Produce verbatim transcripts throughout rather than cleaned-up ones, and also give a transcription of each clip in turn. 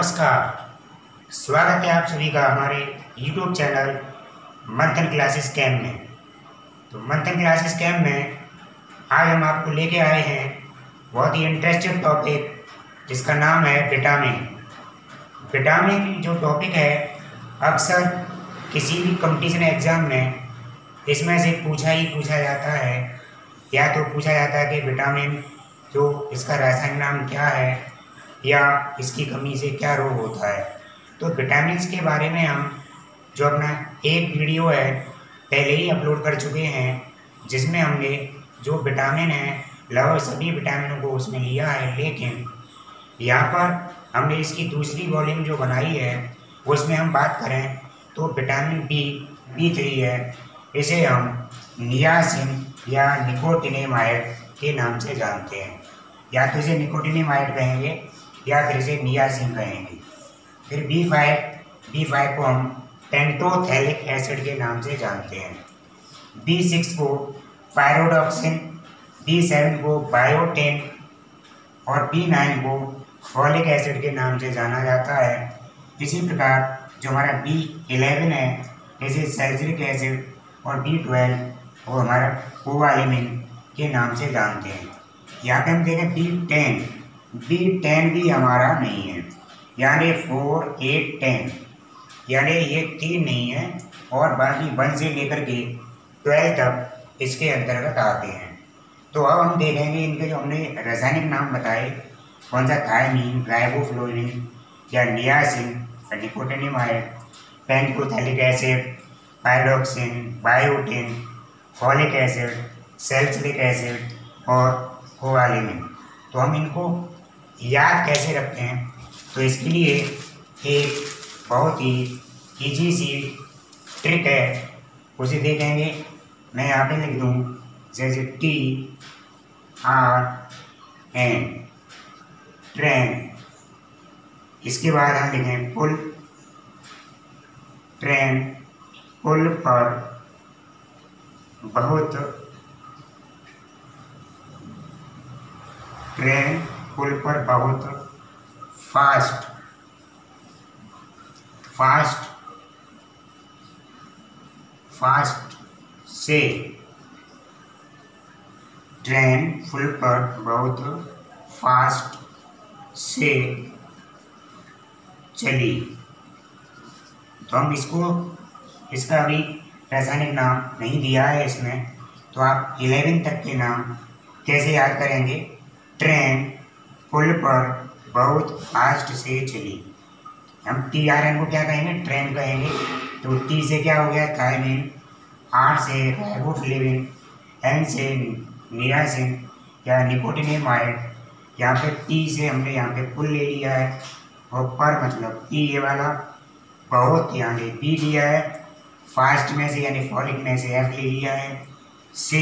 नमस्कार। स्वागत है आप सभी का हमारे YouTube channel Manthan classes camp में। तो मंथन क्लासेस कैम्प में आज हम आपको लेके आए हैं बहुत ही इंटरेस्टिंग टॉपिक जिसका नाम है विटामिन। विटामिन जो टॉपिक है अक्सर किसी भी कंपटीशन एग्ज़ाम में इसमें से पूछा ही पूछा जाता है, या तो पूछा जाता है कि विटामिन जो इसका रासायनिक नाम क्या है या इसकी कमी से क्या रोग होता है। तो विटामिन्स के बारे में हम जो अपना एक वीडियो है पहले ही अपलोड कर चुके हैं, जिसमें हमने जो विटामिन है लगभग सभी विटामिनों को उसमें लिया है। लेकिन यहाँ पर हमने इसकी दूसरी वॉल्यूम जो बनाई है उसमें हम बात करें तो विटामिन बी बी थ्री है। इसे हम नियासिन या निकोटिनेमाइड के नाम से जानते हैं, या तो इसे निकोटिनेमाइड कहेंगे या फिर इसे नियासिन कहेंगे। फिर बी फाइव बी फाइव को हम पेंटोथैलिक एसिड के नाम से जानते हैं। बी सिक्स को पायरोडॉक्सिन, बी सेवन को बायोटेन और बी नाइन को फॉलिक एसिड के नाम से जाना जाता है। इसी प्रकार जो हमारा बी इलेवन है इसे सैलिसिलिक एसिड और बी ट्वेल्व वो हमारा कोवालेमिन के नाम से जानते हैं। यहाँ पे हम देखें बी टेन बी टेन भी हमारा नहीं है, यानी फोर एट टेन, यानी ये तीन नहीं है और बाकी वन से लेकर के ट्वेल्व तक इसके अंतर्गत आते हैं। तो अब हम देखेंगे इनके जो हमने रासायनिक नाम बताए, कौन सा थायमीन, राइबोफ्लोविन या niacin, nicotinamide, pantothenic acid, pyridoxine, biotin, folic acid, salicylic acid और कोवालेमिन। तो हम इनको याद कैसे रखते हैं, तो इसके लिए एक बहुत ही इजी सी ट्रिक है, उसे देखेंगे। मैं यहाँ पे लिख दूँ जैसे टी आर एन ट्रेन, इसके बाद हम लिखें पुल, ट्रेन पुल पर बहुत, ट्रेन पुल पर बहुत फास्ट, फास्ट फास्ट से, ट्रेन पुल पर बहुत फास्ट से चली। तो हम इसको इसका अभी रासायनिक नाम नहीं दिया है इसमें, तो आप इलेवन तक के नाम कैसे याद करेंगे। ट्रेन पुल पर बहुत फास्ट से चली, हम टी आर एन को क्या कहेंगे, ट्रेन कहेंगे। तो टी से क्या हो गया थायमीन, आर से राइबोफ्लेविन, एन से नियासिन या निकोटिनेमाइड, यहाँ पे टी से हमने यहाँ पे पुल ले लिया है, और पर मतलब पी ये वाला बहुत यानी पी लिया है, फास्ट में से यानी फॉलिक में से एफ ले लिया है, से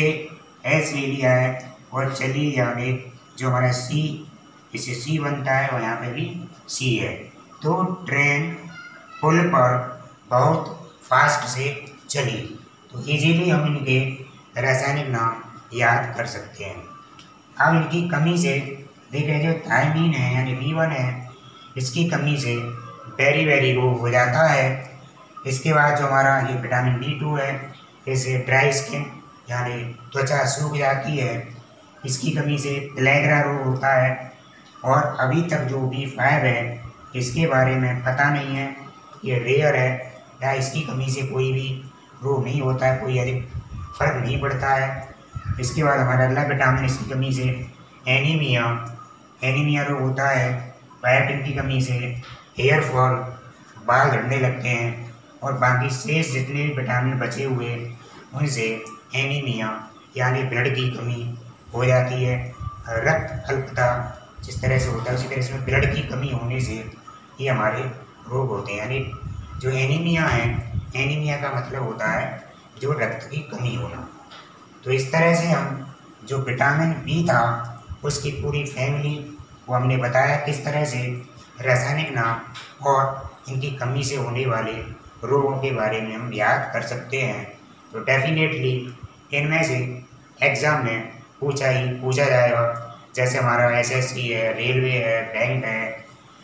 एस ले लिया है, और चली यानी जो हमारा सी, इसे सी बनता है और यहाँ पे भी सी है। तो ट्रेन पुल पर बहुत फास्ट से चली। तो इजीली हम इनके रासायनिक नाम याद कर सकते हैं। अब इनकी कमी से देखें, जो थायमीन है यानी बी वन है, इसकी कमी से बेरी बेरी रोग हो जाता है। इसके बाद जो हमारा ये विटामिन बी टू है, इसे ड्राई स्किन यानी त्वचा सूख जाती है, इसकी कमी से प्लेगरा रोग होता है। और अभी तक जो बी फाइव है इसके बारे में पता नहीं है, ये रेयर है या इसकी कमी से कोई भी रोग नहीं होता है, कोई अधिक फर्क नहीं पड़ता है। इसके बाद हमारा अगला विटामिन इसकी कमी से एनीमिया, एनीमिया रोग होता है। बायोटिन की कमी से हेयर फॉल, बाल झड़ने लगते हैं, और बाकी शेष जितने भी विटामिन बचे हुए उनसे एनीमिया यानी ब्लड की कमी हो जाती है। रक्त अल्पता जिस तरह से होता है उसी तरह से ब्लड की कमी होने से ये हमारे रोग होते हैं। यानी जो एनीमिया है, एनीमिया का मतलब होता है जो रक्त की कमी होना। तो इस तरह से हम जो विटामिन बी था उसकी पूरी फैमिली वो हमने बताया, किस तरह से रासायनिक नाम और इनकी कमी से होने वाले रोगों के बारे में हम याद कर सकते हैं। तो डेफिनेटली इनमें से एग्ज़ाम में पूछा ही पूछा जाएगा, जैसे हमारा एसएससी है, रेलवे है, बैंक है,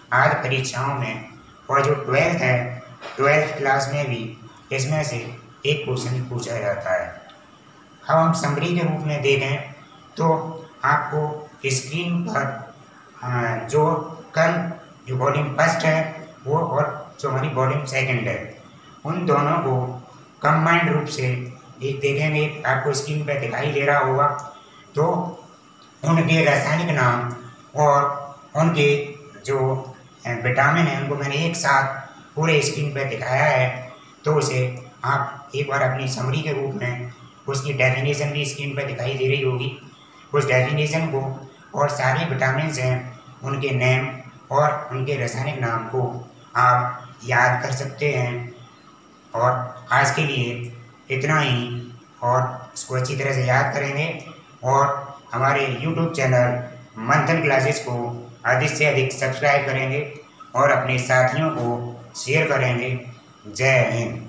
आज परीक्षाओं में और जो ट्वेल्थ है, ट्वेल्थ क्लास में भी इसमें से एक क्वेश्चन पूछा जाता है। अब हम समरी के रूप में देखें तो आपको स्क्रीन पर जो कल जो वॉल्यूम फर्स्ट है वो और जो हमारी वॉल्यूम सेकंड है, उन दोनों को कंबाइंड रूप से एक देखेंगे, आपको स्क्रीन पर दिखाई दे रहा होगा। तो उनके रासायनिक नाम और उनके जो विटामिन हैं उनको मैंने एक साथ पूरे स्क्रीन पर दिखाया है। तो उसे आप एक बार अपनी समरी के रूप में उसकी डेफिनेशन भी स्क्रीन पर दिखाई दे रही होगी। उस डेफिनेशन को और सारे विटामिन हैं उनके नेम और उनके रासायनिक नाम को आप याद कर सकते हैं। और आज के लिए इतना ही, और इसको अच्छी तरह से याद करेंगे और हमारे यूट्यूब चैनल मंथन क्लासेस को अधिक से अधिक सब्सक्राइब करेंगे और अपने साथियों को शेयर करेंगे। जय हिंद।